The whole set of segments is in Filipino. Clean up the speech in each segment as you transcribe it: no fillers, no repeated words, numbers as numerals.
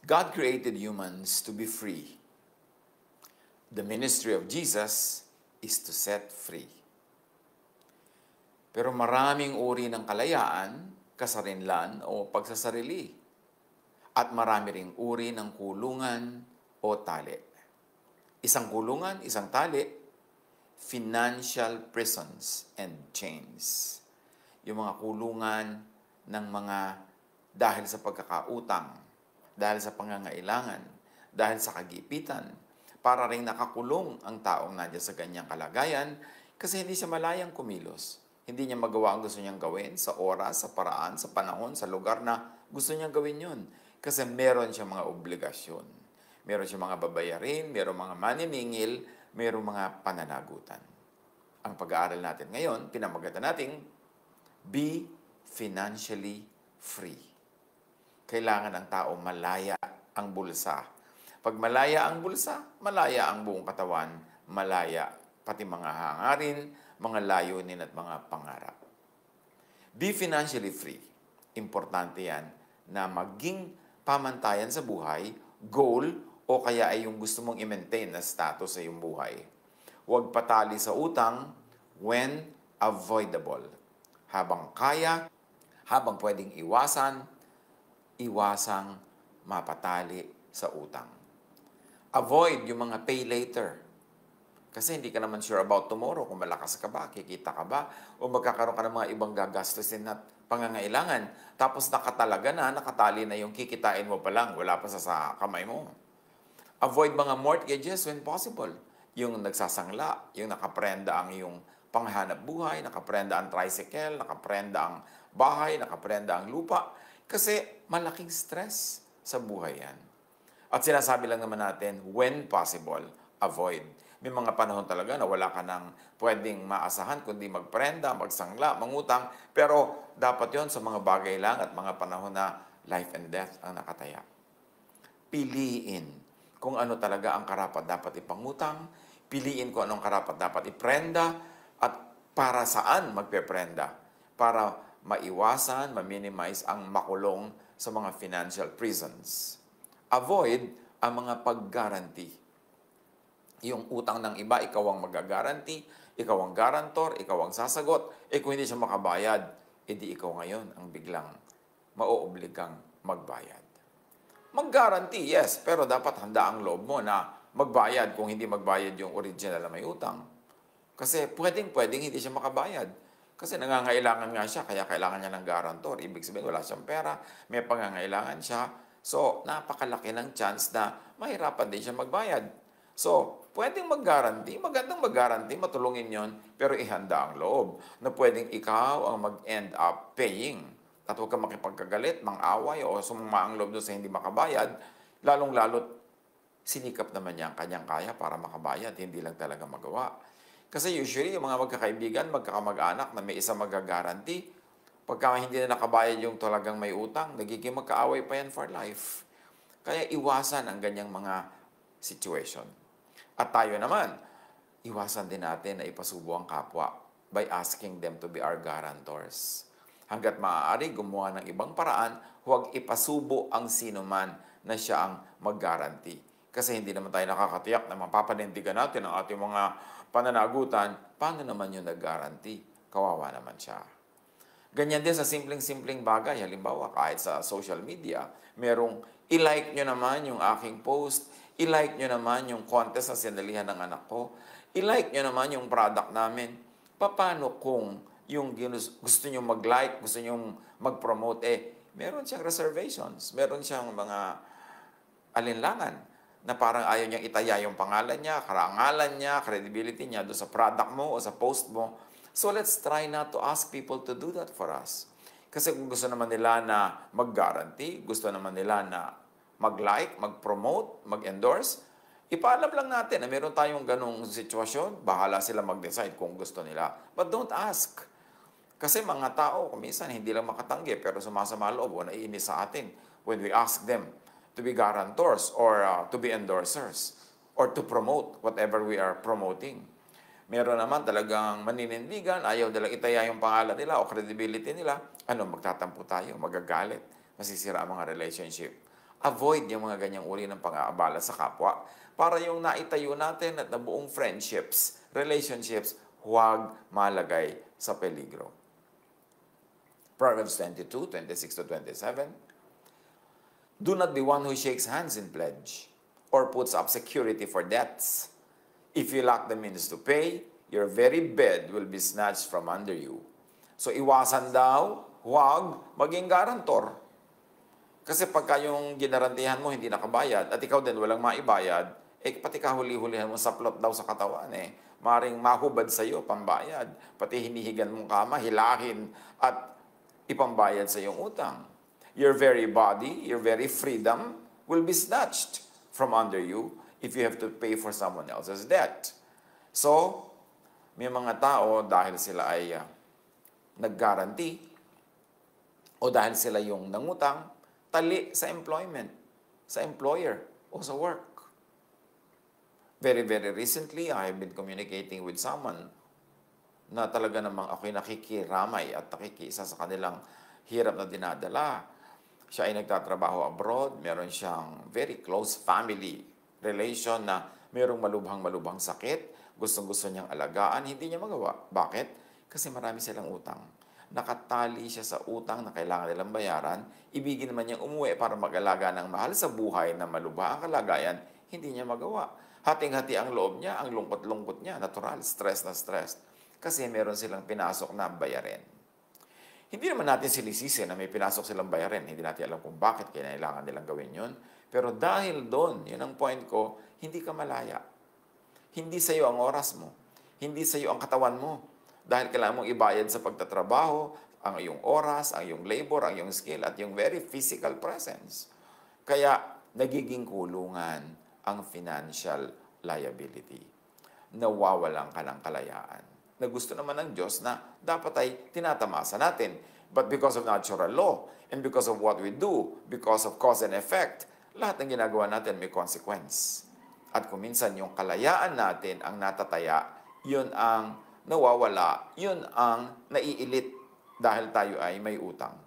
God created humans to be free. The ministry of Jesus is to set free. Pero maraming uri ng kalayaan, kasarinlan o pagsasarili. At marami ring uri ng kulungan o tali. Isang kulungan, isang tali, financial prisons and chains. Yung mga kulungan ng mga dahil sa pagkakautang, dahil sa pangangailangan, dahil sa kagipitan, para rin nakakulong ang taong nandiyan sa ganyang kalagayan kasi hindi siya malayang kumilos. Hindi niya magawa ang gusto niyang gawin sa oras, sa paraan, sa panahon, sa lugar na gusto niyang gawin yun. Kasi meron siyang mga obligasyon. Meron siyang mga babayarin, meron mga maniningil, meron mga pananagutan. Ang pag-aaral natin ngayon, pinamagatan nating be financially free. Kailangan ng tao malaya ang bulsa. Pag malaya ang bulsa, malaya ang buong katawan, malaya pati mga hangarin, mga layunin at mga pangarap. Be financially free. Importante yan na maging pamantayan sa buhay, goal, o kaya ay yung gusto mong i-maintain na status sa iyong buhay. Huwag patali sa utang when avoidable. Habang kaya, habang pwedeng iwasang mapatali sa utang. Avoid yung mga pay later. Kasi hindi ka naman sure about tomorrow kung malakas ka ba, kikita ka ba, o magkakaroon ka ng mga ibang gagastusin at pangangailangan. Tapos nakatali na yung kikitain mo pa lang, wala pa sa kamay mo. Avoid mga mortgages when possible. Yung nagsasangla, yung nakaprenda ang yung panghanap buhay, nakaprenda ang tricycle, nakaprenda ang bahay, nakaprenda ang lupa. Kasi malaking stress sa buhay yan. At sinasabi lang naman natin, when possible, avoid. May mga panahon talaga na wala ka nang pwedeng maasahan kundi magprenda, magsangla, mangutang. Pero dapat yon sa mga bagay lang at mga panahon na life and death ang nakataya. Piliin kung ano talaga ang karapat dapat ipangutang, piliin kung anong karapat dapat iprenda, at para saan magpeprenda. Para maiwasan, ma-minimize ang makulong sa mga financial prisons. Avoid ang mga pag-guarantee. Yung utang ng iba, ikaw ang mag-guarantee, ikaw ang guarantor, ikaw ang sasagot. Kung hindi siya makabayad, edi ikaw ngayon ang biglang mauobligang magbayad. Mag-guarantee, yes, pero dapat handa ang loob mo na magbayad kung hindi magbayad yung original na may utang. Kasi pwedeng hindi siya makabayad. Kasi nangangailangan nga siya, kaya kailangan niya ng guarantor. Ibig sabihin, wala siyang pera, may pangangailangan siya. So, napakalaki ng chance na mahirapan din siya magbayad. So, pwedeng mag-guarantee, magandang mag-guarantee, matulungin yon, pero ihanda ang loob na pwedeng ikaw ang mag-end up paying. At huwag ka makipagkagalit, mang-away, o sumama ang loob doon sa hindi makabayad, lalong-lalot sinikap naman niya ang kanyang kaya para makabayad, hindi lang talaga magawa. Kasi usually, yung mga magkakaibigan, magkakamag-anak na may isa mag-guarantee, pagka hindi na nakabayad yung talagang may utang, nagiging magkaaway pa yan for life. Kaya iwasan ang ganyang mga situation. At tayo naman, iwasan din natin na ipasubo ang kapwa by asking them to be our guarantors. Hanggat maaari, gumawa ng ibang paraan, huwag ipasubo ang sinuman na siya ang mag-guarantee. Kasi hindi naman tayo nakakatiyak na mapapanindigan natin ang ating mga pananagutan. Paano naman yung nag-guarantee? Kawawa naman siya. Ganyan din sa simpleng-simpleng bagay. Halimbawa, kahit sa social media, merong i-like nyo naman yung aking post, i-like nyo naman yung contest na sinalihan ng anak ko, i-like nyo naman yung product namin. Paano kung yung gusto nyo mag-like, gusto nyo mag-promote, meron siyang reservations, meron siyang mga alinlangan na parang ayaw niyang itaya yung pangalan niya, karangalan niya, credibility niya doon sa product mo o sa post mo. So let's try not to ask people to do that for us. Kasi kung gusto naman nila na mag-guarantee, gusto naman nila na mag-like, mag-promote, mag-endorse, ipaalam lang natin na meron tayong ganong sitwasyon, bahala sila mag-decide kung gusto nila. But don't ask. Kasi mga tao, kuminsan hindi lang makatanggi, pero sumasama loob o naiinis sa atin when we ask them to be guarantors or to be endorsers or to promote whatever we are promoting. Meron naman talagang maninindigan, ayaw nilang itaya yung pangalan nila o credibility nila. Magtatampo tayo, magagalit, masisira ang mga relationship. Avoid yung mga ganyang uri ng pang-aabala sa kapwa para yung naitayo natin at nabuong friendships, relationships, huwag malagay sa peligro. Proverbs 22:26-27. Do not be one who shakes hands in pledge or puts up security for debts. If you lack the means to pay, your very bed will be snatched from under you. So iwasan daw, huwag maging garantor. Kasi pagka yung ginarantihan mo hindi nakabayad at ikaw din walang maibayad, pati kahuli-hulihan mo sa plot daw sa katawan maring mahubad sa iyo pambayad. Pati hinihigan mong kama, hilahin at ipambayad sa iyong utang. Your very body, your very freedom will be snatched from under you if you have to pay for someone else's debt. So, may mga tao dahil sila ay nag-guarantee o dahil sila yung nangutang, tali sa employment, sa employer o sa work. Very, very recently, I have been communicating with someone na talaga namang ako'y nakikiramay at nakikiisa sa kanilang hirap na dinadala. Siya ay nagtatrabaho abroad, meron siyang very close family relation na mayroong malubhang-malubhang sakit, gustong-gusto niyang alagaan, hindi niya magawa. Bakit? Kasi marami silang utang. Nakatali siya sa utang na kailangan nilang bayaran, ibigin naman niyang umuwi para mag-alaga ng mahal sa buhay na malubha ang kalagayan, hindi niya magawa. Hating-hati ang loob niya, ang lungkot-lungkot niya, natural, stress na stress. Kasi meron silang pinasok na bayarin. Hindi naman natin sinisisi na may pinasok silang bayarin. Hindi natin alam kung bakit kailangan nilang gawin yun. Pero dahil doon, yun ang point ko, hindi ka malaya. Hindi sa iyo ang oras mo. Hindi sa iyo ang katawan mo. Dahil kailangan mong ibayad sa pagtatrabaho, ang iyong oras, ang iyong labor, ang iyong skill, at yung very physical presence. Kaya, nagiging kulungan ang financial liability. Nawawalan ka ng kalayaan. Na gusto naman ng Diyos na dapat ay tinatamasa natin. But because of natural law, and because of what we do, because of cause and effect, lahat ng ginagawa natin may consequence. At kung minsan yung kalayaan natin ang natataya, yun ang nawawala, yun ang naiilit dahil tayo ay may utang.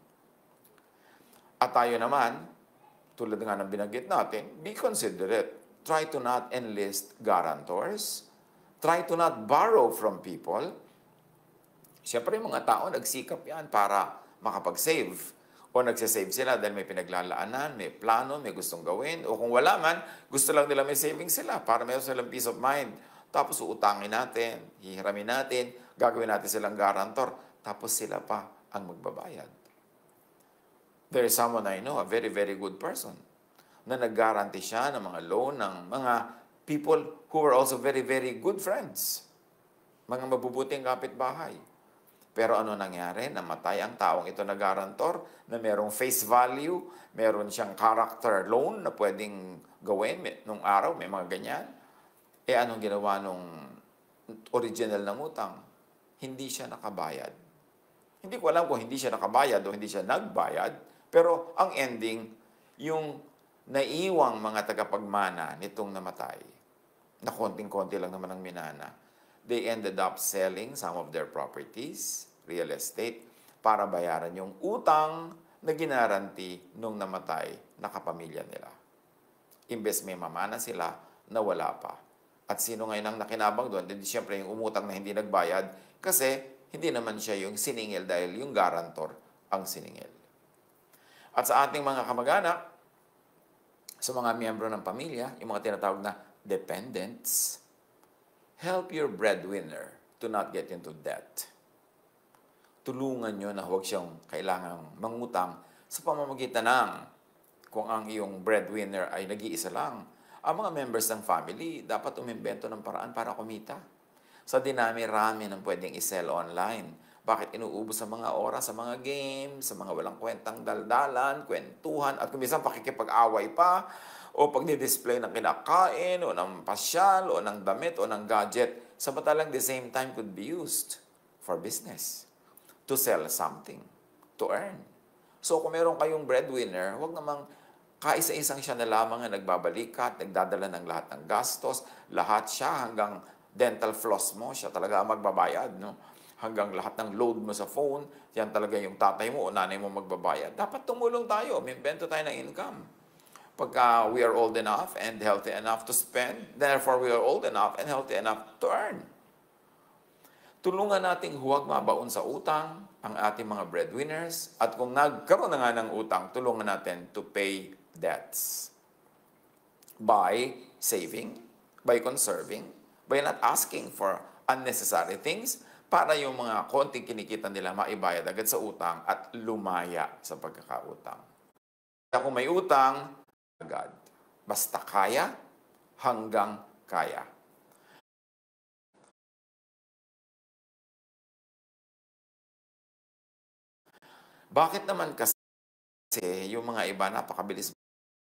At tayo naman, tulad nga ng binanggit natin, be considerate. Try to not enlist guarantors. Try to not borrow from people. Siyempre, mga tao nagsikap yan para makapag-save. O nagsasave sila dahil may pinaglalaanan, may plano, may gustong gawin. O kung wala man, gusto lang nila may savings sila para mayroon silang peace of mind. Tapos uutangin natin, hihiramin natin, gagawin natin silang garantor. Tapos sila pa ang magbabayad. There is someone I know, a very, very good person, na nag-guarantee siya ng mga loan ng mga people who were also very, very good friends. Mga mabubuting kapitbahay. Pero ano nangyari? Namatay ang taong ito na garantor na merong face value, meron siyang character loan na pwedeng gawin nung araw, may mga ganyan. Anong ginawa nung original ng utang? Hindi siya nakabayad. Hindi ko alam kung hindi siya nakabayad o hindi siya nagbayad, pero ang ending, yung naiwang mga tagapagmana nitong namatay, na konting-konti lang naman ang minana, they ended up selling some of their properties, real estate, para bayaran yung utang na ginaranti nung namatay na kapamilya nila. Imbes may mamana sila, nawala pa. At sino ngayon ang nakinabang doon? Hindi siyempre yung umutang na hindi nagbayad kasi hindi naman siya yung siningil dahil yung garantor ang siningil. At sa ating mga kamag-anak, sa mga miyembro ng pamilya, yung mga tinatawag na dependents, help your breadwinner to not get into debt. Tulungan nyo na huwag siyang kailangang mangutang sa pamamagitan ng kung ang iyong breadwinner ay nag-iisa lang. Ang mga members ng family dapat umimbento ng paraan para kumita. Sa dinami-rami ng pwedeng i-sell online. Bakit inuubos sa mga oras, sa mga games, sa mga walang kwentang daldalan, kwentuhan, at kung minsan pakikipag-away pa, o pagdi-display ng kinakain, o ng pasyal, o ng damit, o ng gadget, samantalang the same time could be used for business, to sell something, to earn. So kung meron kayong breadwinner, huwag namang kaisa-isang siya na lamang ang nagbabalikat, nagdadala ng lahat ng gastos, lahat siya hanggang dental floss mo, siya talaga ang magbabayad, no? Hanggang lahat ng load mo sa phone, yan talaga yung tatay mo o nanay mo magbabayad. Dapat tumulong tayo, may invento tayo ng income. Pagka we are old enough and healthy enough to spend, therefore we are old enough and healthy enough to earn. Tulungan nating huwag mabaon sa utang ang ating mga breadwinners at kung nagkaroon na nga ng utang, tulungan natin to pay debts by saving, by conserving, by not asking for unnecessary things para yung mga konting kinikita nila maibayad agad sa utang at lumaya sa pagkakautang. Kung may utang, agad. Basta kaya, hanggang kaya. Bakit naman kasi yung mga iba napakabilis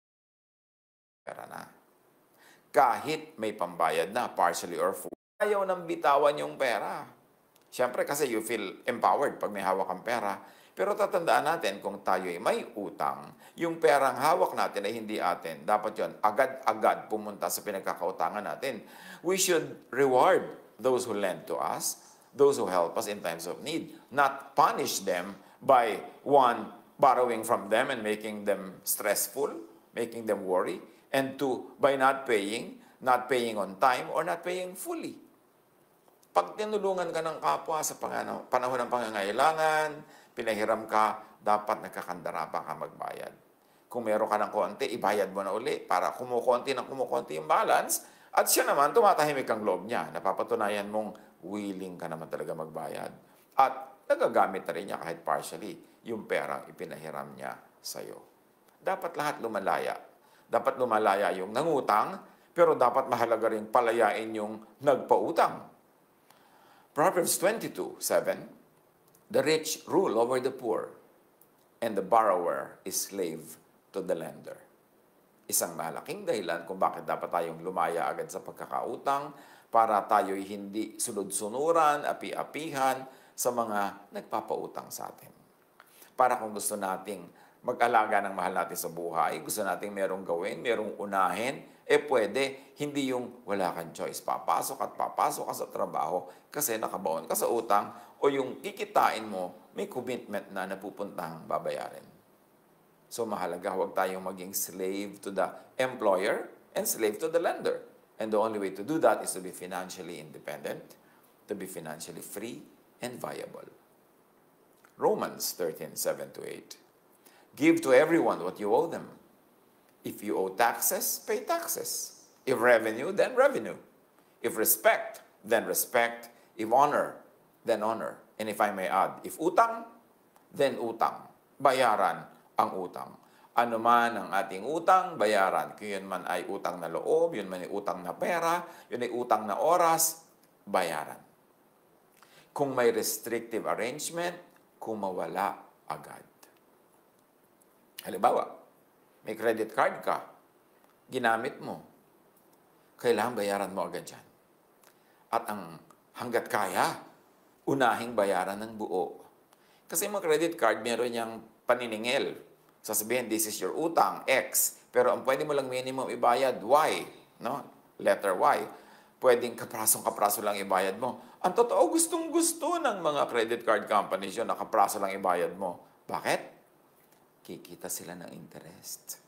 pera na? Kahit may pambayad na, partially or full, ayaw nang bitawan yung pera. Siyempre kasi you feel empowered pag may hawak kang pera. Pero tatandaan natin kung tayo ay may utang, yung perang hawak natin ay hindi atin. Dapat yon agad-agad pumunta sa pinagkakautangan natin. We should reward those who lend to us, those who help us in times of need, not punish them by one, borrowing from them and making them stressful, making them worry, and two, by not paying on time, or not paying fully. Pag tinulungan ka ng kapwa sa panahon ng pangangailangan, pinahiram ka, dapat nagkakandara pa ka magbayad. Kung meron ka ng konti, ibayad mo na uli para kumukonti yung balance at siya naman tumatahimik ang loob niya. Napapatunayan mong willing ka naman talaga magbayad. At nagagamit na rin niya kahit partially yung perang ipinahiram niya sa'yo. Dapat lahat lumalaya. Dapat lumalaya yung nangutang, pero dapat mahalaga rin palayain yung nagpautang. Proverbs 22:7, the rich rule over the poor, and the borrower is slave to the lender. Isang malaking dahilan kung bakit dapat tayong lumaya agad sa pagkakautang para tayo'y hindi sunod-sunuran, api-apihan sa mga nagpapautang sa atin. Para kung gusto nating mag-alaga ng mahal natin sa buhay, gusto nating merong gawin, merong unahin, pwede, hindi yung wala kang choice. Papasok ka sa trabaho kasi nakabaon ka sa utang o yung kikitain mo, may commitment na napupuntang babayarin. So mahalaga, huwag tayong maging slave to the employer and slave to the lender. And the only way to do that is to be financially independent, to be financially free and viable. Romans 13:7-8. Give to everyone what you owe them. If you owe taxes, pay taxes. If revenue, then revenue. If respect, then respect. If honor, then honor. And if I may add, if utang, then utang. Bayaran ang utang. Ano man ang ating utang, bayaran. Kung yun man ay utang na loob, yun man ay utang na pera, yun ay utang na oras, bayaran. Kung may restrictive arrangement, kumawala agad. Halimbawa, may credit card ka, ginamit mo, kailangan bayaran mo agad yan. At ang hanggat kaya, unahing bayaran ng buo. Kasi mga credit card, meron niyang paniningil. Sasabihin, this is your utang, X. Pero ang pwede mo lang minimum ibayad, Y. No? Letter Y. Pwedeng kapraso lang ibayad mo. Ang totoo, gustong-gusto ng mga credit card companies yun, na kapraso lang ibayad mo. Bakit? Kikita sila ng interest.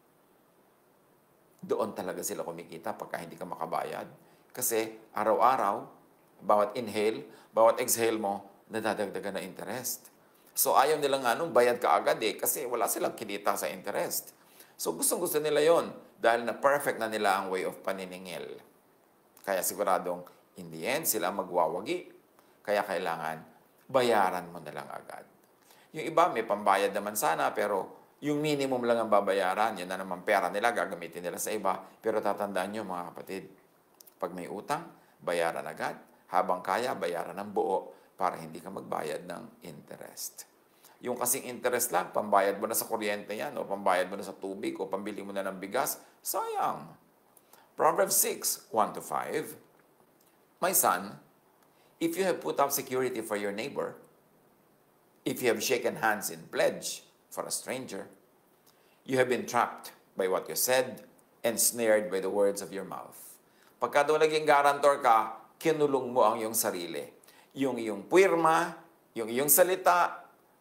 Doon talaga sila kumikita pagka hindi ka makabayad. Kasi araw-araw, bawat inhale, bawat exhale mo, nadadagdagan na interest. So ayaw nila nga nung bayad ka agad kasi wala silang kinita sa interest. So gustong-gusto nila yon dahil na perfect na nila ang way of paniningil. Kaya siguradong in the end, sila magwawagi. Kaya kailangan bayaran mo na lang agad. Yung iba, may pambayad naman sana, pero yung minimum lang ang babayaran, yun na naman pera nila, gagamitin nila sa iba. Pero tatandaan nyo, mga kapatid, pag may utang, bayaran agad. Habang kaya, bayaran ng buo para hindi ka magbayad ng interest. Yung kasing interest lang, pambayad mo na sa kuryente yan, o pambayad mo na sa tubig, o pambili mo na ng bigas, sayang. Proverbs 6:1-5, my son, if you have put up security for your neighbor, if you have shaken hands in pledge for a stranger, you have been trapped by what you said and snared by the words of your mouth. Pagka doon naging guarantor ka, kinulong mo ang iyong sarili. Yung iyong puwirma, yung iyong salita,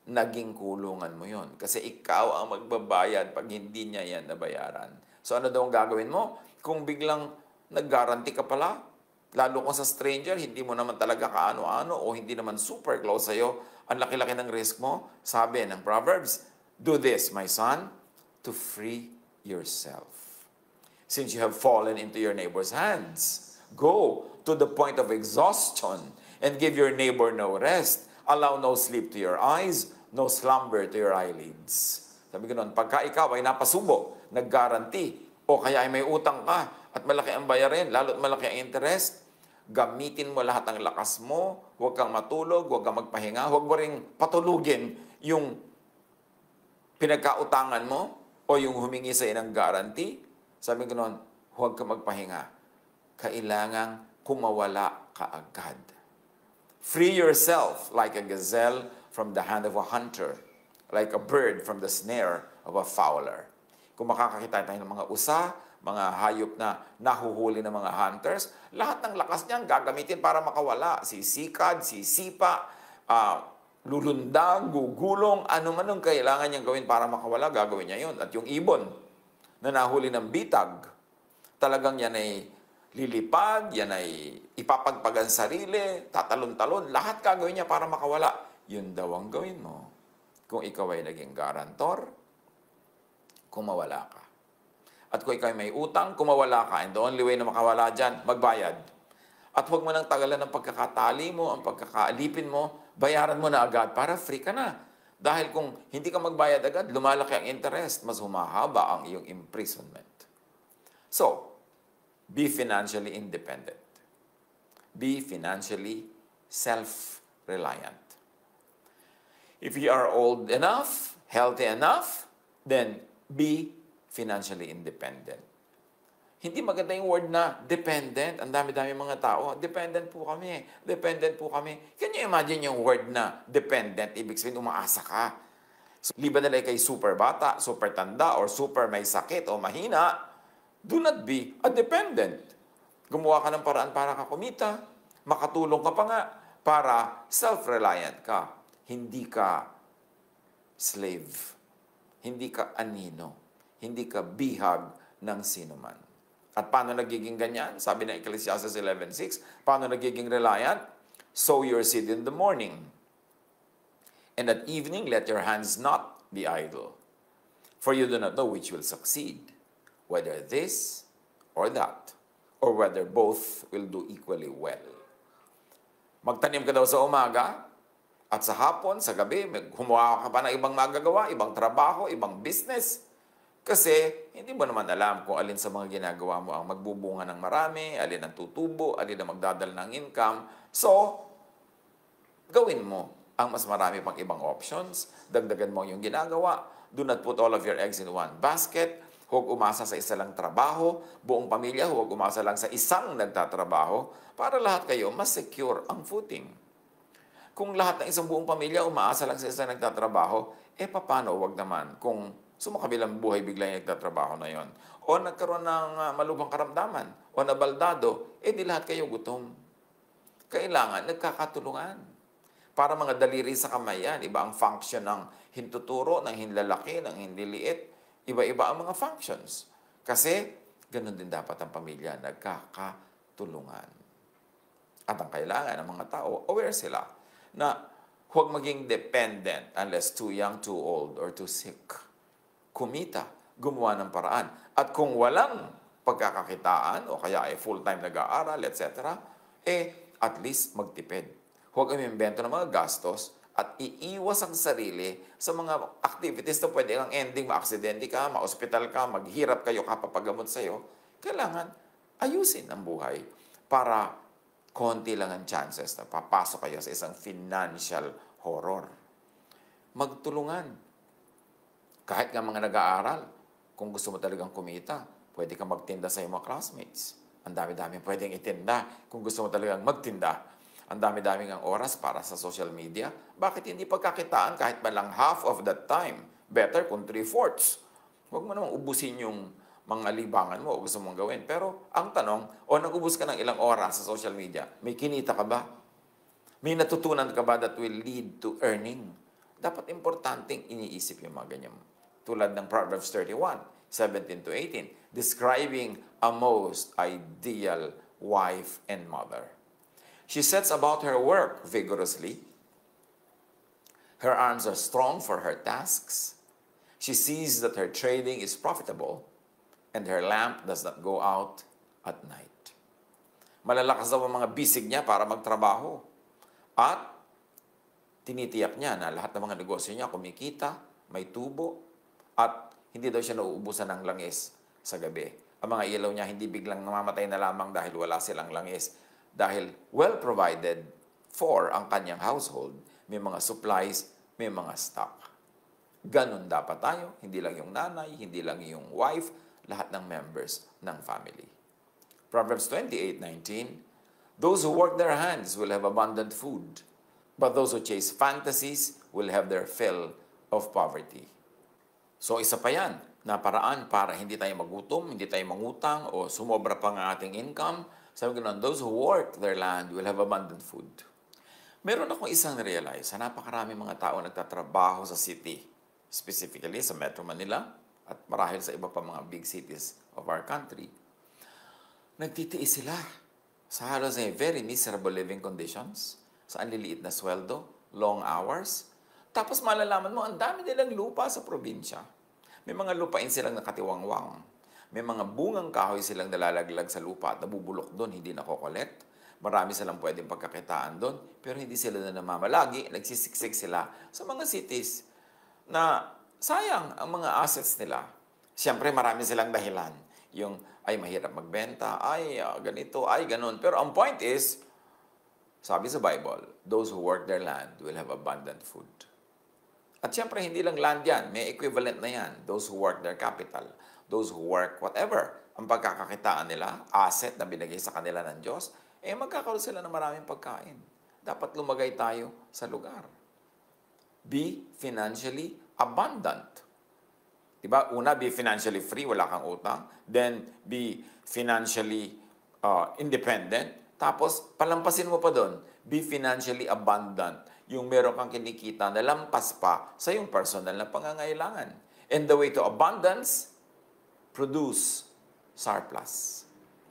naging kulungan mo yon. Kasi ikaw ang magbabayad pag hindi niya yan nabayaran. So ano daw ang gagawin mo? Kung biglang nag-guarantee ka pala, lalo kung sa stranger, hindi mo naman talaga kaano-ano o hindi naman super close sa'yo, ang laki-laki ng risk mo, sabi ng Proverbs, do this, my son, to free yourself. Since you have fallen into your neighbor's hands, go to the point of exhaustion and give your neighbor no rest. Allow no sleep to your eyes, no slumber to your eyelids. Sabi ko noon, pagka ikaw ay napasubo, nag-guarantee, o kaya ay may utang ka at malaki ang bayarin, lalo't malaki ang interest, gamitin mo lahat ng lakas mo, huwag kang matulog, huwag kang magpahinga, huwag mo ring patulugin yung pinagkautangan mo o yung humingi sa ng guarantee. Sabi ko noon, huwag kang magpahinga. Kailangang kumawala ka agad. Free yourself like a gazelle from the hand of a hunter, like a bird from the snare of a fowler. Kung makakakita tayo ng mga usa, mga hayop na nahuhuli ng mga hunters, lahat ng lakas niyan gagamitin para makawala. Sisikad, sisipa, lulundag, gugulong, ano man ang kailangan niyang gawin para makawala, gagawin niya yun. At yung ibon na nahuli ng bitag, talagang yan ay lilipad, yan ay ipapagpag ang sarili, tatalon-talon, lahat gagawin niya para makawala. Yun daw ang gawin mo. Kung ikaw ay naging garantor, kumawala ka. At kung ikaw ay may utang, kumawala ka. And the only way na makawala dyan, magbayad. At huwag mo nang tagalan ng pagkakatali mo, ang pagkakaalipin mo, bayaran mo na agad para free ka na. Dahil kung hindi ka magbayad agad, lumalaki ang interest, mas humahaba ang iyong imprisonment. So, be financially independent. Be financially self-reliant. If you are old enough, healthy enough, then be financially independent. Hindi maganda yung word na dependent. Ang dami-dami mga tao, dependent po kami. Dependent po kami. Can you imagine yung word na dependent? Ibig sabihin, umaasa ka. So, liban nila kay super bata, super tanda, or super may sakit o mahina, do not be a dependent. Gumawa ka ng paraan para ka kumita, makatulong ka pa nga, para self-reliant ka. Hindi ka slave. Hindi ka anino. Hindi ka bihag ng sinuman. At paano nagiging ganyan? Sabi ng Ecclesiastes 11:6, paano nagiging reliant? Sow your seed in the morning. And at evening, let your hands not be idle. For you do not know which will succeed, whether this or that, or whether both will do equally well. Magtanim ka daw sa umaga, at sa hapon, sa gabi, gumawa ka pa ng ibang magagawa, ibang trabaho, ibang business. Kasi hindi mo naman alam kung alin sa mga ginagawa mo ang magbubunga ng marami, alin ang tutubo, alin ang magdadala ng income. So, gawin mo ang mas marami pang ibang options. Dagdagan mo yung ginagawa. Do not put all of your eggs in one basket. Huwag umasa sa isa lang trabaho. Buong pamilya, huwag umasa lang sa isang nagtatrabaho para lahat kayo mas secure ang footing. Kung lahat ng isang buong pamilya umaasa lang sa isang nagtatrabaho, paano wag naman kung sumakabilang buhay bigla yung nagtatrabaho na yon? O nagkaroon ng malubhang karamdaman, o nabaldado, di lahat kayo gutom. Kailangan nagkakatulungan. Para mga daliri sa kamay yan, iba ang function ng hintuturo, ng hinlalaki, ng hinliliit. Iba-iba ang mga functions. Kasi, ganun din dapat ang pamilya, nagkakatulungan. At ang kailangan ng mga tao, aware sila na huwag maging dependent unless too young, too old, or too sick. Kumita, gumawa ng paraan. At kung walang pagkakakitaan, o kaya ay full-time nag-aaral, etc., at least magtipid. Huwag umimbento ng mga gastos at iiwas ang sarili sa mga activities na pwede kang ending, ma-aksidente ka, ma-hospital ka, maghirap kayo, kapapagamot sa'yo. Kailangan ayusin ang buhay para konti lang ang chances na papasok kayo sa isang financial horror. Magtulungan. Kahit nga mga nag-aaral, kung gusto mo talagang kumita, pwede kang magtinda sa iyong mga classmates. Ang dami-dami pwedeng itinda kung gusto mo talagang magtinda. Ang dami-dami ng oras para sa social media. Bakit hindi pagkakitaan kahit ba lang half of that time? Better kung 3/4. Huwag mo namang ubusin yung mga libangan mo o gusto mong gawin. Pero ang tanong, nag-ubus ka ng ilang oras sa social media, may kinita ka ba? May natutunan ka ba that will lead to earning? Dapat importanteng iniisip yung mga ganyan. Tulad ng Proverbs 31:17-18, describing a most ideal wife and mother. She sets about her work vigorously. Her arms are strong for her tasks. She sees that her trading is profitable, and her lamp does not go out at night. Malalakas daw ang mga bisig niya para magtrabaho. At tinitiyak niya na lahat ng mga negosyo niya kumikita, may tubo, at hindi daw siya nauubusan ng langis sa gabi. Ang mga ilaw niya hindi biglang namamatay na lamang dahil wala silang langis. Dahil well provided for ang kanyang household, may mga supplies, may mga stock. Ganon dapat tayo, hindi lang yung nanay, hindi lang yung wife, lahat ng members ng family. Proverbs 28:19, those who work their hands will have abundant food, but those who chase fantasies will have their fill of poverty. So isa pa yan, na paraan para hindi tayo magutom, hindi tayo mangutang, o sumobra pa ng ating income. Sabi ko na, those who work their land will have abundant food. Meron akong isang realize, sa napakarami mga tao nagtatrabaho sa city, specifically sa Metro Manila, at marahil sa iba pa mga big cities of our country, nagtitiis sila sa halos ay very miserable living conditions, sa anliliit na sweldo, long hours. Tapos malalaman mo, ang dami nilang lupa sa probinsya. May mga lupain silang nakatiwangwang. May mga bungang kahoy silang nalalaglag sa lupa at nabubulok doon, hindi nakokolekt. Marami silang pwedeng pagkakitaan doon, pero hindi sila na namamalagi. Nagsisiksik sila sa mga cities na sayang ang mga assets nila. Siyempre, marami silang dahilan. Yung, ay mahirap magbenta, ay ganito, ay ganon. Pero ang point is, sabi sa Bible, those who work their land will have abundant food. At siyempre, hindi lang land yan. May equivalent na yan. Those who work their capital. Those who work whatever. Ang pagkakakitaan nila, asset na binigay sa kanila ng Diyos, magkakaroon sila ng maraming pagkain. Dapat lumagay tayo sa lugar. Be financially abundant. Diba? Una, be financially free, wala kang utang. Then, be financially independent. Tapos, palampasin mo pa doon, be financially abundant. Yung meron kang kinikita na lampas pa sa yung personal na pangangailangan. And the way to abundance, produce surplus.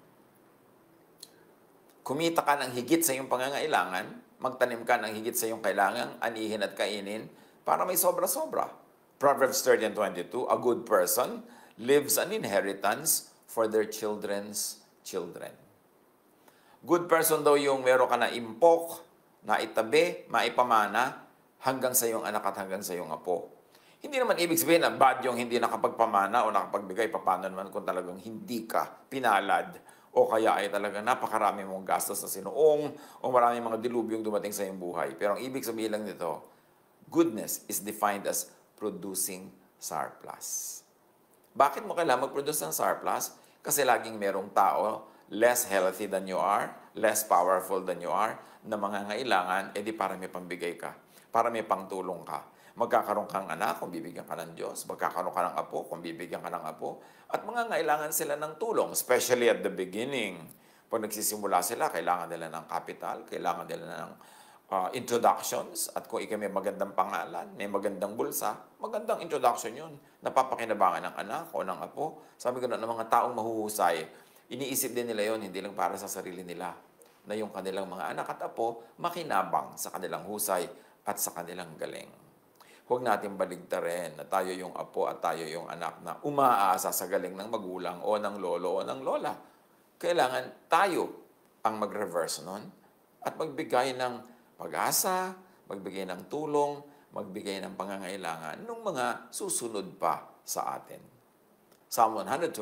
Kumita ka ng higit sa iyong pangangailangan, magtanim ka ng higit sa iyong kailangan, anihin at kainin, para may sobra-sobra. Proverbs 30:22, a good person lives an inheritance for their children's children. Good person daw yung meron ka na impok, na itabi, maipamana, hanggang sa iyong anak at hanggang sa iyong apo. Hindi naman ibig sabihin na bad yung hindi nakapagpamana o nakapagbigay, paano naman kung talagang hindi ka pinalad o kaya ay talagang napakarami mong gastos na sinuong o maraming mga dilubyong dumating sa iyong buhay. Pero ang ibig sabihin lang nito, goodness is defined as producing surplus. Bakit mo kailangan mag-produce ng surplus? Kasi laging merong tao, less healthy than you are, less powerful than you are, na mangangailangan, edi para may pambigay ka, para may pangtulong ka. Magkakaroon kang anak kung bibigyan ka ng Diyos, magkakaroon ka ng apo kung bibigyan ka ng apo, at mangangailangan sila ng tulong, especially at the beginning. Pag nagsisimula sila, kailangan nila ng capital, kailangan nila ng introductions, at kung ikaw may magandang pangalan, may magandang bulsa, magandang introduction yun. Napapakinabangan ng anak o ng apo. Sabi ko na, ng mga taong mahuhusay, iniisip din nila yon, hindi lang para sa sarili nila, na yung kanilang mga anak at apo makinabang sa kanilang husay at sa kanilang galing. Huwag natin baligtarin na tayo yung apo at tayo yung anak na umaasa sa galing ng magulang o ng lolo o ng lola. Kailangan tayo ang mag-reverse nun at magbigay ng pag-asa, magbigay ng tulong, magbigay ng pangangailangan ng mga susunod pa sa atin. Psalm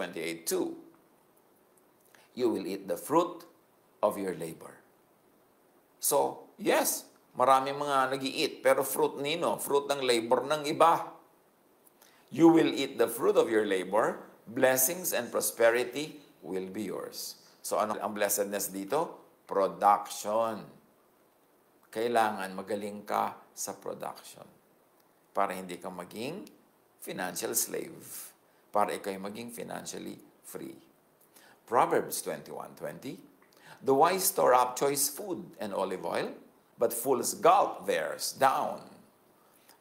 128:2, you will eat the fruit of your labor. So, yes, maraming mga nag-i-eat, pero fruit nino, fruit ng labor ng iba. You will eat the fruit of your labor, blessings and prosperity will be yours. So, ano ang blessedness dito? Production. Kailangan magaling ka sa production para hindi ka maging financial slave, para ikaw maging financially free. Proverbs 21:20, the wise store up choice food and olive oil, but fools gulp theirs down.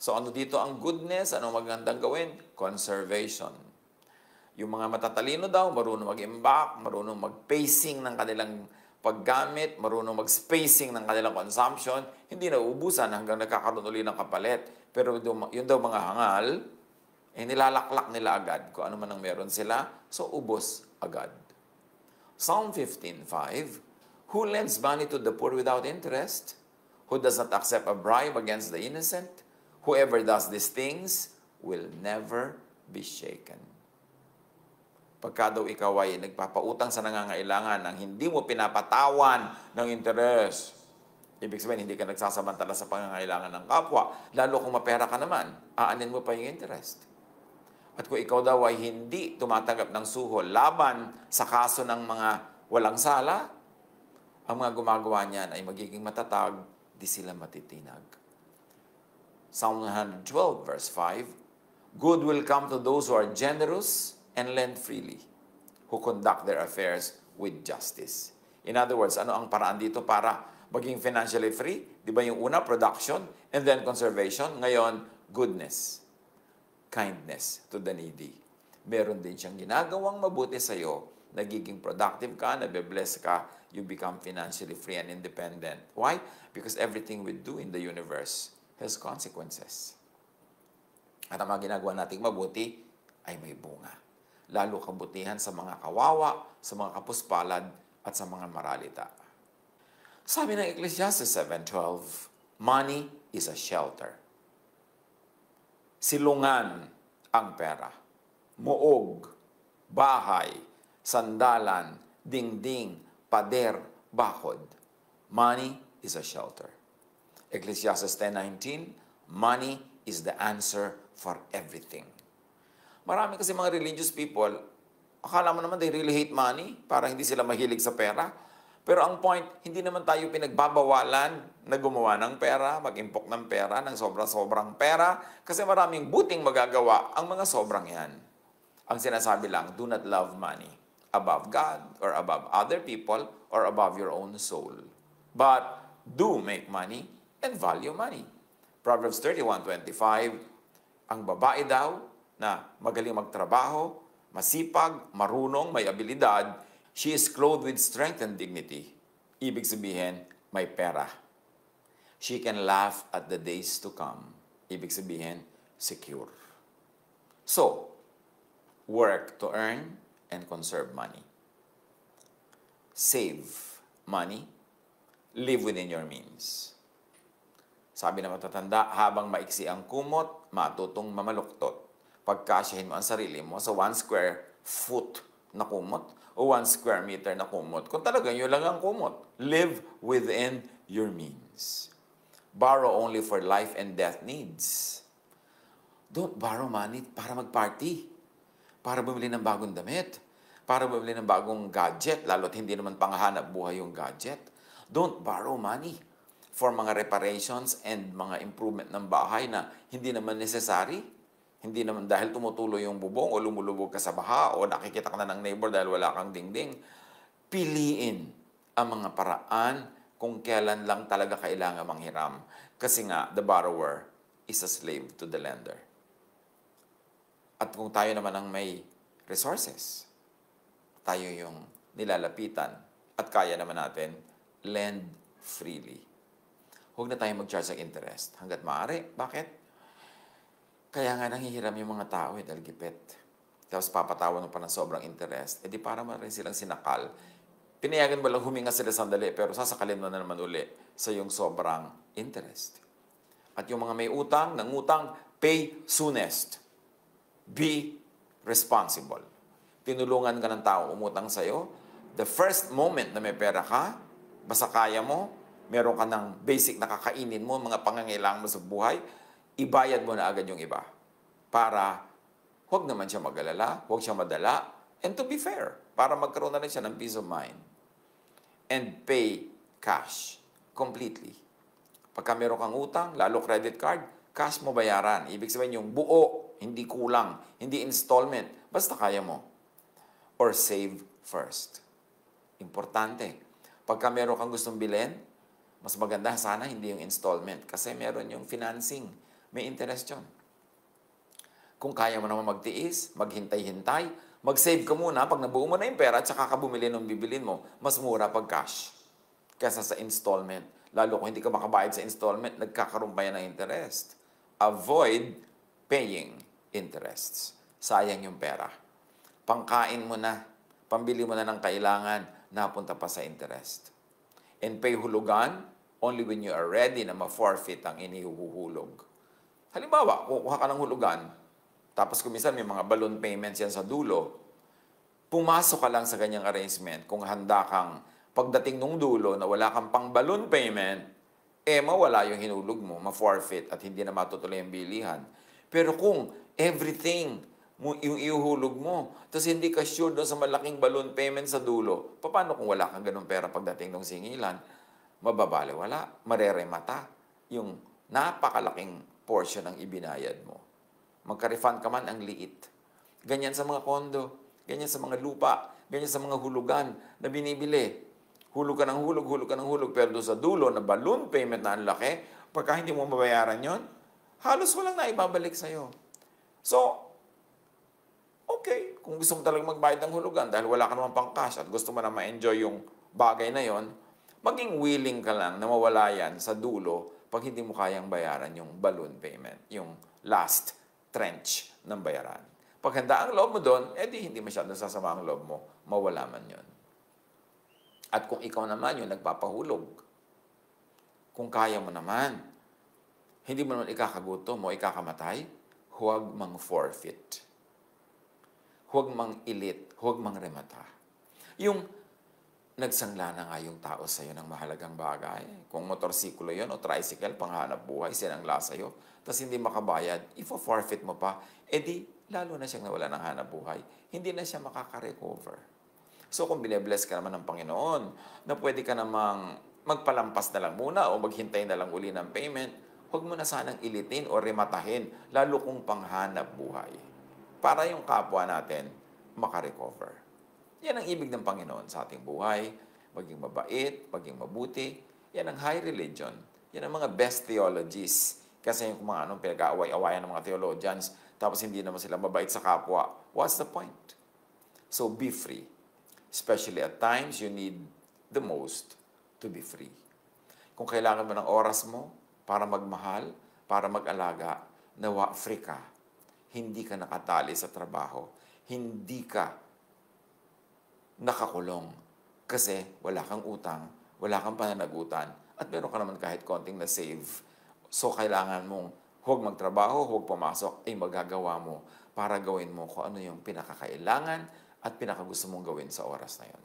So ano dito ang goodness? Ano magandang gawin? Conservation. Yung mga matatalino daw, marunong mag-imbak, marunong mag-pacing ng kanilang paggamit, marunong mag-spacing ng kanilang consumption, hindi na uubusan hanggang nagkakaroon uli ng kapalit. Pero yun daw mga hangal, nilalaklak nila agad kung ano man ang meron sila, so ubos agad. Psalm 15:5, who lends money to the poor without interest? Who does not accept a bribe against the innocent? Whoever does these things will never be shaken. Pagka daw ikaw ay nagpapautang sa nangangailangan nang hindi mo pinapatawan ng interes, ibig sabihin hindi ka nagsasamantala sa pangangailangan ng kapwa, lalo kung mapera ka naman, aanin mo pa yung interest. At kung ikaw daw ay hindi tumatanggap ng suhol laban sa kaso ng mga walang sala, ang mga gumagawa niyan ay magiging matatag, di sila matitinag. Psalm 112 verse 5, good will come to those who are generous and lend freely, who conduct their affairs with justice. In other words, ano ang paraan dito para maging financially free? Di ba yung una, production, and then conservation. Ngayon, goodness, kindness to the needy. Meron din siyang ginagawang mabuti sa'yo, nagiging productive ka, nabe-bless ka, you become financially free and independent. Why? Because everything we do in the universe has consequences. At ang mga ginagawa nating mabuti ay may bunga. Lalo kabutihan sa mga kawawa, sa mga kapuspalad, at sa mga maralita. Sabi ng Ecclesiastes 7:12, money is a shelter. Silungan ang pera. Muog, bahay, sandalan, dingding, pader, bakod. Money is a shelter. Ecclesiastes 10:19, money is the answer for everything. Marami kasi mga religious people, akala mo naman they really hate money, para hindi sila mahilig sa pera. Pero ang point, hindi naman tayo pinagbabawalan na gumawa ng pera, mag-impok ng pera, ng sobra-sobrang pera, kasi maraming buting magagawa ang mga sobrang yan. Ang sinasabi lang, do not love money above God or above other people or above your own soul. But do make money and value money. Proverbs 31:25, ang babae daw na magaling magtrabaho, masipag, marunong, may abilidad, she is clothed with strength and dignity. Ibig sabihin, may pera. She can laugh at the days to come. Ibig sabihin, secure. So, work to earn and conserve money. Save money. Live within your means. Sabi na matatanda, habang maiksi ang kumot, matutong mamaluktot. Pagkasyahin mo ang sarili mo sa 1 square foot na kumot o 1 square meter na kumot. Kung talagang yun lang ang kumot, live within your means. Borrow only for life and death needs. Don't borrow money para mag-party, para bumili ng bagong damit, para bumili ng bagong gadget, lalo't hindi naman panghanap buhay yung gadget. Don't borrow money for mga reparations and mga improvement ng bahay na hindi naman necessary. Hindi naman dahil tumutuloy yung bubong o lumulubog ka sa baha o nakikita ka na ng neighbor dahil wala kang dingding. Piliin ang mga paraan kung kailan lang talaga kailangan manghiram. Kasi nga, the borrower is a slave to the lender. At kung tayo naman ang may resources, tayo yung nilalapitan at kaya naman natin, lend freely. Huwag na tayo mag-charge ng interest hanggat maaari. Bakit? Kaya nga nanghihiram yung mga tao dahil gipit. Tapos papatawan mo pa ng sobrang interest. Di para mo rin silang sinakal. Pinayagan mo lang huminga sila sandali pero sasakalin mo na naman uli sa yung sobrang interest. At yung mga may utang, nangutang, pay soonest. Be responsible. Tinulungan ka ng tao umutang sa'yo. The first moment na may pera ka, basta kaya mo, meron ka ng basic na kakainin mo, mga pangangailangan mo sa buhay, ibayad mo na agad yung iba para huwag naman siya mag-alala, huwag siya madala, and to be fair, para magkaroon na rin siya ng peace of mind. And pay cash completely. Pagka meron kang utang, lalo credit card, cash mo bayaran. Ibig sabihin yung buo, hindi kulang, hindi installment, basta kaya mo. Or save first. Importante. Pagka meron kang gustong bilhin, mas maganda sana hindi yung installment kasi meron yung financing. may interest yun. Kung kaya mo naman magtiis, maghintay-hintay, mag-save ka muna pag nabuo mo na yung pera at saka ka bumili ng bibilin mo, mas mura pag cash kaysa sa installment. Lalo kung hindi ka makabayad sa installment, nagkakaroon pa yan ng interest. Avoid paying interests. Sayang yung pera. Pangkain mo na, pambili mo na ng kailangan, napunta pa sa interest. And pay hulugan only when you are ready na ma-forfeit ang inihuhulog. Halimbawa, kukuha ka ng hulugan, tapos kung minsan may mga balloon payments yan sa dulo, pumasok ka lang sa ganyang arrangement kung handa kang pagdating nung dulo na wala kang pang balloon payment, mawala yung hinulog mo, ma-forfeit at hindi na matutuloy ang bilihan. Pero kung everything yung ihuhulog mo, tapos hindi ka sure doon sa malaking balloon payment sa dulo, paano kung wala kang ganun pera pagdating ng singilan? Mababali, wala. Mareremata yung napakalaking portion ng ibinayad mo. Magka-refund ka man, ang liit. Ganyan sa mga kondo, ganyan sa mga lupa, ganyan sa mga hulugan na binibili. Hulog ka ng hulog, hulog ka ng hulog, pero doon sa dulo na balloon payment na ang laki, pagka hindi mo mabayaran yon, halos walang naibabalik sa'yo. So, okay, kung gusto mo talagang magbayad ng hulugan dahil wala ka naman pang cash at gusto mo na ma-enjoy yung bagay na yon, maging willing ka lang na mawala yan sa dulo pag hindi mo kayang bayaran yung balloon payment, yung last trench ng bayaran. Pag handa ang loob mo doon, edi hindi masyadong sasama ang loob mo, mawala man yon. At kung ikaw naman yung nagpapahulog, kung kaya mo naman, hindi mo naman ikakagutom o ikakamatay, huwag mang forfeit. Huwag mang ilit, huwag mang remata. Yung nagsangla na nga yung tao sa'yo ng mahalagang bagay. Kung motorsiklo yun o tricycle, panghanap buhay, sinangla sa'yo, tapos hindi makabayad, ifo-forfeit mo pa, edi lalo na siyang nawala ng hanap buhay. Hindi na siya makaka-recover. So kung binebless ka naman ng Panginoon, na pwede ka namang magpalampas na lang muna o maghintay na lang uli ng payment, huwag mo na sanang ilitin o rematahin, lalo kung panghanap buhay. Para yung kapwa natin makarecover. Yan ang ibig ng Panginoon sa ating buhay, maging mabait, maging mabuti. Yan ang high religion. Yan ang mga best theologies. Kasi yung mga anong pinag-aaway-awayan ng mga theologians, tapos hindi naman sila mabait sa kapwa. What's the point? So be free. Especially at times, you need the most to be free. Kung kailangan mo ng oras mo para magmahal, para mag-alaga, nawa free ka. Hindi ka nakatali sa trabaho. Hindi ka nakakulong. Kasi wala kang utang, wala kang pananagutan, at meron ka naman kahit konting na-save. So, kailangan mong huwag magtrabaho, huwag pumasok, ay magagawa mo para gawin mo kung ano yung pinakakailangan at pinakagusto mong gawin sa oras na yon.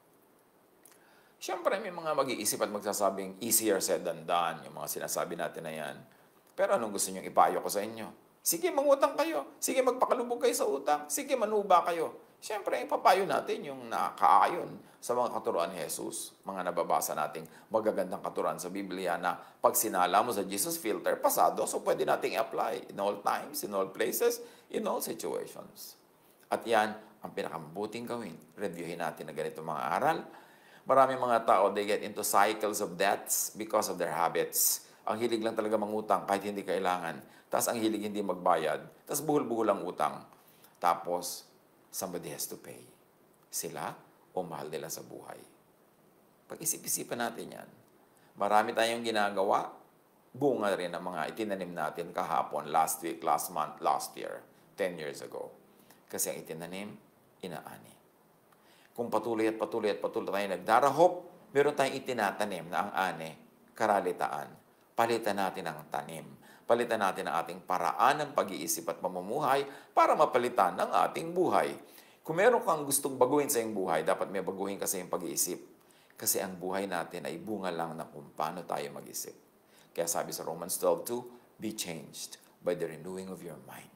Siyempre, may mga mag-iisip at magsasabing easier said than done, yung mga sinasabi natin na yan. Pero anong gusto nyo ipayo ko sa inyo? Sige, mangutang kayo. Sige, magpakalubog kayo sa utang. Sige, manuba kayo. Siyempre, ipapayo natin yung nakaayon sa mga katuruan ni Jesus. Mga nababasa nating magagandang katuruan sa Biblia na pag sinala mo sa Jesus filter, pasado, so pwede nating apply in all times, in all places, in all situations. At yan, ang pinakamabuting gawin. Reviewin natin na ganito mga aral. Maraming mga tao, they get into cycles of debts because of their habits. Ang hilig lang talaga mangutang kahit hindi kailangan. Tapos ang hilig hindi magbayad. Tapos buhol-buhol ang utang. Tapos, somebody has to pay. Sila o mahal nila sa buhay. Pag-isip-isipan natin yan. Marami tayong ginagawa. Bunga rin ang mga itinanim natin kahapon, last week, last month, last year, 10 years ago. Kasi ang itinanim, inaani. Kung patuloy at patuloy at patuloy tayo nagdarahop, meron tayong itinatanim na ang ani, karalitaan. Palitan natin ang tanim. Palitan natin ang ating paraan ng pag-iisip at pamumuhay para mapalitan ang ating buhay. Kung meron kang gustong baguhin sa iyong buhay, dapat may baguhin kasi yung pag-iisip. Kasi ang buhay natin ay bunga lang ng kung paano tayo mag-isip. Kaya sabi sa Romans 12:2, be changed by the renewing of your mind,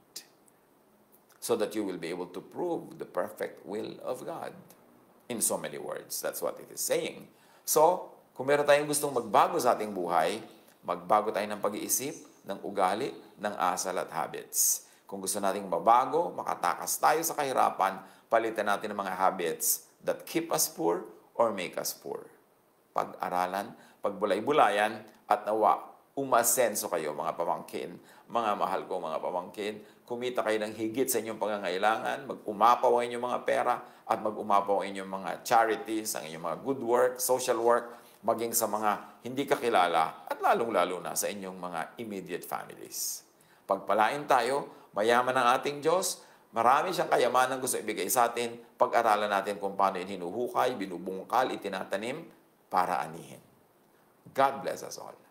so that you will be able to prove the perfect will of God. In so many words, that's what it is saying. So, kung meron tayong gustong magbago sa ating buhay, magbago tayo ng pag-iisip, ng ugali, ng asal at habits. Kung gusto nating mabago, makatakas tayo sa kahirapan, palitan natin ang mga habits that keep us poor or make us poor. Pag-aralan, pagbulay-bulayan, at nawa, umasenso kayo mga pamangkin, mga mahal ko mga pamangkin, kumita kayo ng higit sa inyong pangangailangan, mag-umapaw ang inyong mga pera at mag-umapaw ang inyong mga charities, ang inyong mga good work, social work, maging sa mga hindi kakilala at lalong-lalo na sa inyong mga immediate families. Pagpalain tayo, mayaman ang ating Diyos, marami siyang kayamanan gusto ibigay sa atin, pag-aralan natin kung paano yun hinuhukay, binubungkal, itinatanim, para anihin. God bless us all.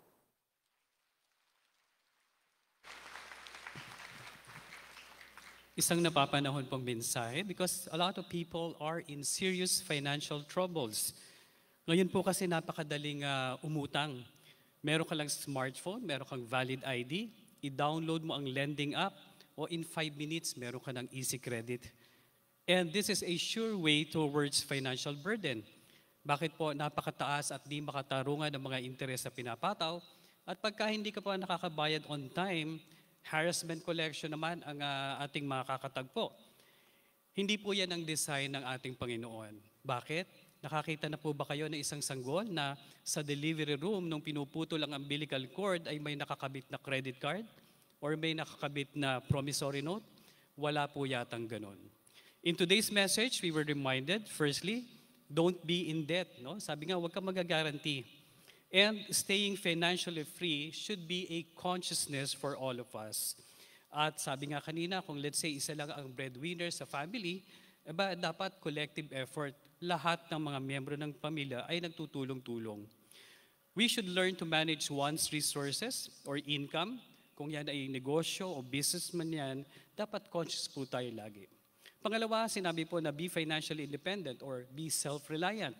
Isang napapanahon pong mensahe because a lot of people are in serious financial troubles. Ngayon po kasi napakadaling umutang. Meron ka lang smartphone, meron kang valid ID, i-download mo ang lending app, o in 5 minutes, meron ka ng easy credit. And this is a sure way towards financial burden. Bakit po napakataas at di makatarungan ng mga interes na pinapataw? At pagka hindi ka pa nakakabayad on time, harassment collection naman ang ating makakatagpo. Hindi po yan ang design ng ating Panginoon. Bakit? Nakakita na po ba kayo ng isang sanggol na sa delivery room nung pinuputo lang ang umbilical cord ay may nakakabit na credit card or may nakakabit na promissory note? Wala po yatang ganun. In today's message, we were reminded, firstly, don't be in debt. No? Sabi nga, huwag kang mag-guarantee. And staying financially free should be a consciousness for all of us. At sabi nga kanina, kung let's say isa lang ang breadwinner sa family, dapat collective effort. Lahat ng mga miyembro ng pamilya ay nagtutulong-tulong. We should learn to manage one's resources or income. Kung yan ay negosyo o businessman yan, dapat conscious po tayo lagi. Pangalawa, sinabi po na be financially independent or be self-reliant.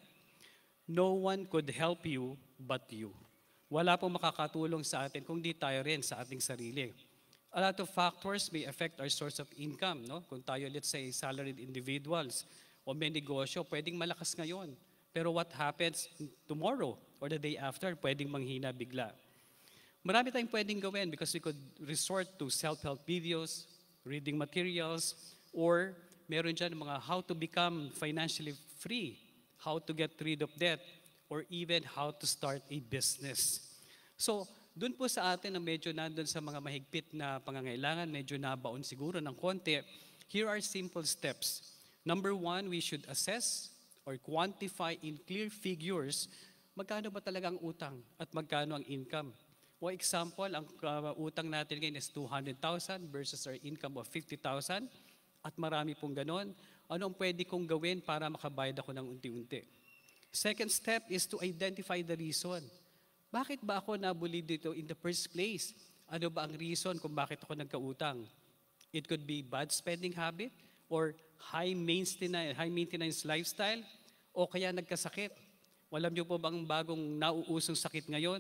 No one could help you but you. Wala pong makakatulong sa atin kung di tayo rin sa ating sarili. A lot of factors may affect our source of income. No? Kung tayo, let's say, salaried individuals o may negosyo, pwedeng malakas ngayon. Pero what happens tomorrow or the day after, pwedeng manghina bigla. Marami tayong pwedeng gawin because we could resort to self-help videos, reading materials, or meron dyan mga how to become financially free, how to get rid of debt, or even how to start a business. So, dun po sa atin na medyo nandun sa mga mahigpit na pangangailangan, medyo nabaon siguro ng konti, here are simple steps. Number one, we should assess or quantify in clear figures magkano ba talaga ang utang at magkano ang income. For example, ang utang natin ngayon is 200,000 versus our income of 50,000 at marami pong ganon. Ano ang pwede kong gawin para makabayad ako ng unti-unti? Second step is to identify the reason. Bakit ba ako nabuli dito in the first place? Ano ba ang reason kung bakit ako nagkautang? It could be bad spending habit or high maintenance lifestyle o kaya nagkasakit. Alam niyo po bang bagong nauusong sakit ngayon?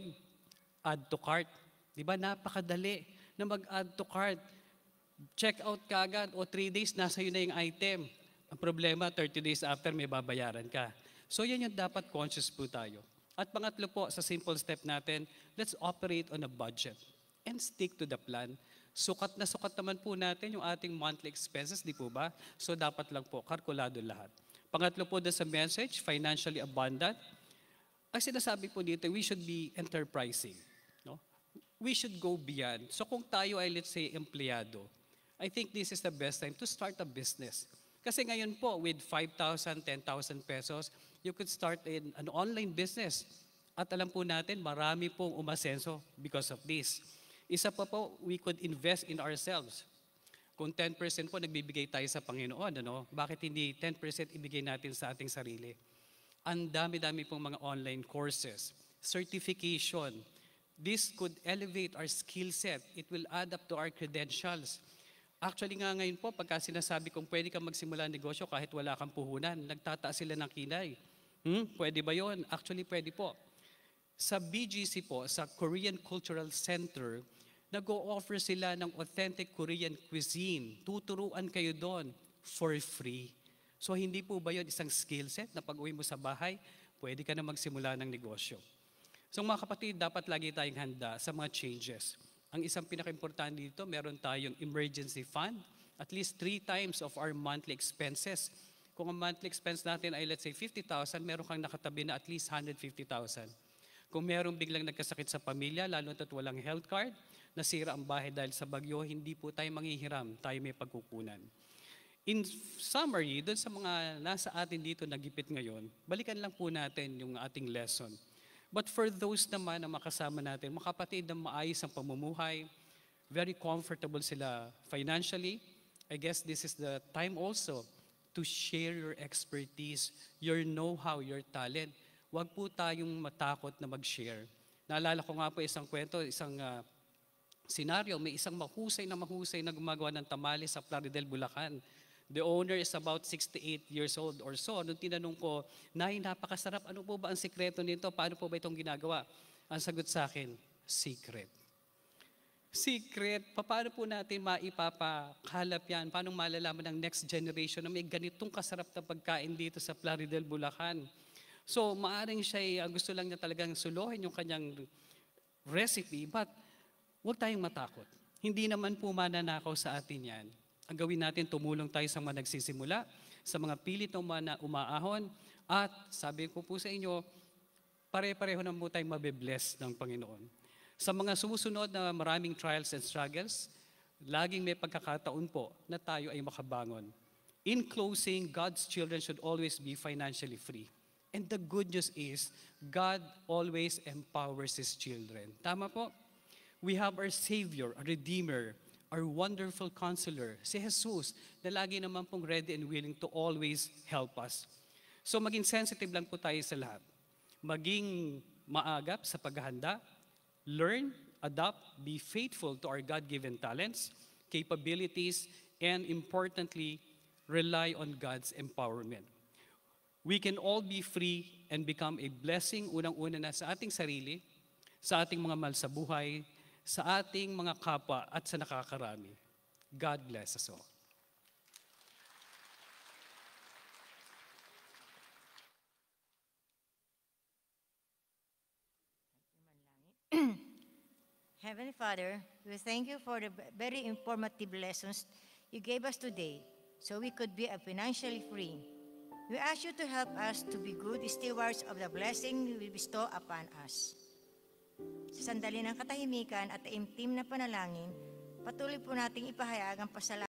Add to cart. Di ba napakadali na mag-add to cart. Check out kagad o 3 days nasa yun na yung item. Ang problema, 30 days after may babayaran ka. So yan yung dapat conscious po tayo. At pangatlo po, sa simple step natin, let's operate on a budget and stick to the plan. Sukat na sukat naman po natin yung ating monthly expenses, di po ba? So dapat lang po, kalkulado lahat. Pangatlo po sa message, financially abundant. Ang sinasabi po dito, we should be enterprising. No? We should go beyond. So kung tayo ay, let's say, empleyado, I think this is the best time to start a business. Kasi ngayon po, with 5,000, 10,000 pesos, you could start an online business. At alam po natin, marami pong umasenso because of this. Isa pa po, we could invest in ourselves. Kung 10% po nagbibigay tayo sa Panginoon, bakit hindi 10% ibigay natin sa ating sarili? Ang dami-dami pong mga online courses, certification. This could elevate our skill set. It will add up to our credentials. Actually nga ngayon po, pagka sinasabi kong pwede kang magsimula ng negosyo kahit wala kang puhunan, nagtataas sila ng kinay. Pwede ba yon? Actually, pwede po. Sa BGC po, sa Korean Cultural Center, nag-o-offer sila ng authentic Korean cuisine. Tuturuan kayo doon for free. So hindi po ba yun isang skill set na pag-uwi mo sa bahay, pwede ka na magsimula ng negosyo. So mga kapatid, dapat lagi tayong handa sa mga changes. Ang isang pinaka-importante dito, meron tayong emergency fund, at least 3 times of our monthly expenses. Kung ang monthly expense natin ay let's say 50,000, meron kang nakatabi na at least 150,000. Kung merong biglang nagkasakit sa pamilya, lalo na't walang health card, nasira ang bahay dahil sa bagyo, hindi po tayo manghihiram, tayo may pagkukunan. In summary, doon sa mga nasa atin dito nagipit ngayon, balikan lang po natin yung ating lesson. But for those naman na makasama natin, mga kapatid na maayos ang pamumuhay, very comfortable sila financially, I guess this is the time also to share your expertise, your know-how, your talent. Huwag po tayong matakot na mag-share. Naalala ko nga po isang kwento, isang senaryo, may isang mahusay na gumagawa ng tamales sa Plaridel, Bulacan. The owner is about 68 years old or so. Nung tinanong ko, Nay, napakasarap. Ano po ba ang sikreto nito? Paano po ba itong ginagawa? Ang sagot sa akin, secret. Secret. Paano po natin maipapakalap yan? Paano malalaman ng next generation na may ganitong kasarap na pagkain dito sa Plaridel, Bulacan? So, maaring siya, gusto lang niya talagang suluhin yung kanyang recipe, but huwag tayong matakot. Hindi naman po mananakaw sa atin yan. Ang gawin natin, tumulong tayo sa mga nagsisimula, sa mga pilit na umaahon, at sabi ko po sa inyo, pare-pareho na po tayong mabibless ng Panginoon. Sa mga sumusunod na maraming trials and struggles, laging may pagkakataon po na tayo ay makabangon. In closing, God's children should always be financially free. And the good news is, God always empowers His children. Tama po? We have our Savior, our Redeemer, our wonderful Counselor, si Jesus, na lagi naman pong ready and willing to always help us. So maging sensitive lang po tayo sa lahat. Maging maagap sa paghahanda, learn, adapt, be faithful to our God-given talents, capabilities, and importantly, rely on God's empowerment. We can all be free and become a blessing unang-una na sa ating sarili, sa ating mga mahal sa buhay, sa ating mga kapwa at sa nakakarami. God bless us all. Heavenly Father, we thank you for the very informative lessons you gave us today so we could be financially free. We ask you to help us to be good stewards of the blessing you will bestow upon us. Sa sandali ng katahimikan at taimtim na panalangin, patuloy po nating ipahayag ang pasalamat